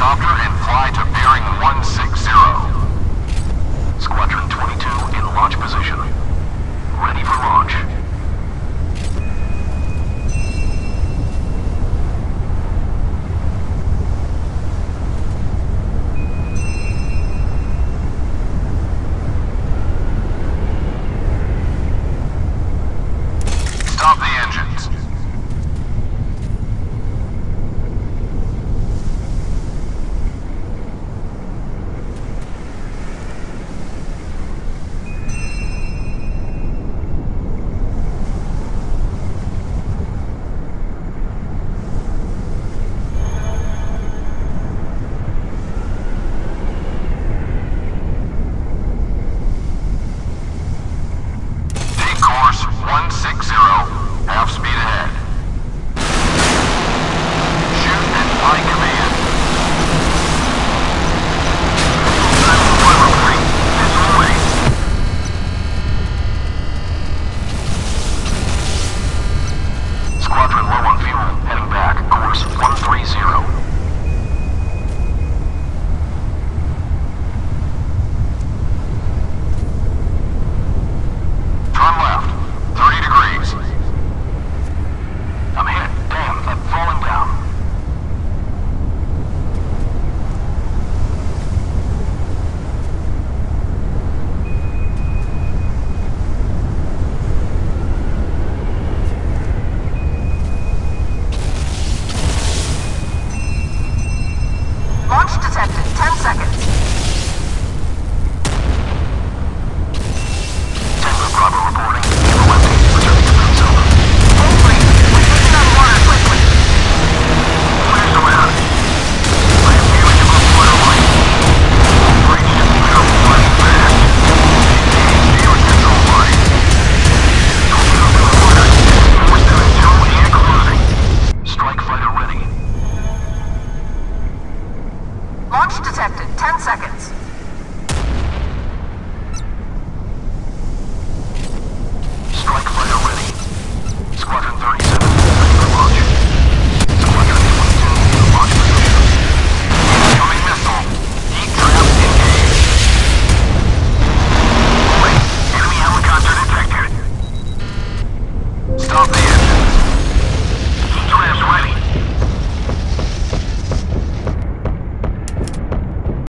helicopter and fly to bearing 160. Squadron 22 in launch position. Ready for launch. Stop the engines. Take course 160. Half speed ahead. Shoot at my command. Squadron low on fuel. Heading back. Course 130. Turn left. 30 degrees. I'm hit. Damn, I'm falling down. Launch detected. 10 seconds. Tango Bravo reporting. Kilo empty. Returning to Prince Albert. Hold free. We're taking on water quickly. Clear some out. I am viewing above water line. Bridge to clear. Flying fast. Engage control line. Torpedo to the water. Force to tow and closing. Strike fighter ready. Launch detected. 10 seconds.